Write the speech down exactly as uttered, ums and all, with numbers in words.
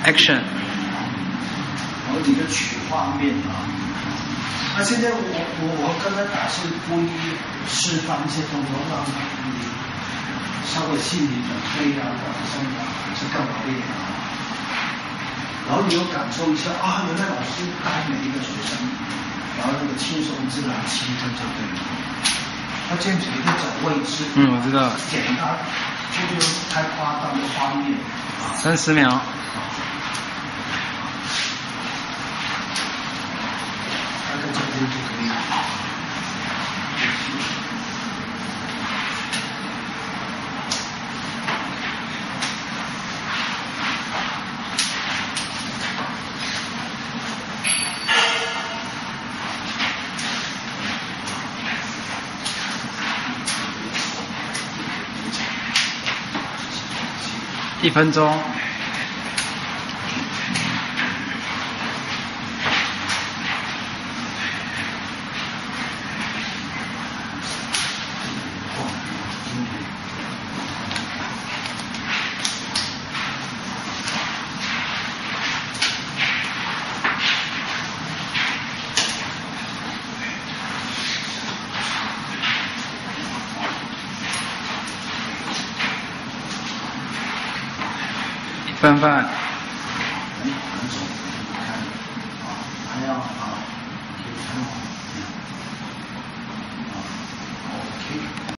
Action。 然后你就取画面啊。那现在我我我刚才打是故意示范一些动作，让你稍微心里准备啊，或者什么是更好一点啊。然后你有感受一下啊，原来老师带每一个学生，然后那个轻松自然气氛就对了。他这样子一个找位置， 嗯，我知道。 简单，就不用太夸张的画面。 三十秒。 大概这边就可以了。 一分钟。分饭。 还要啊，可以看。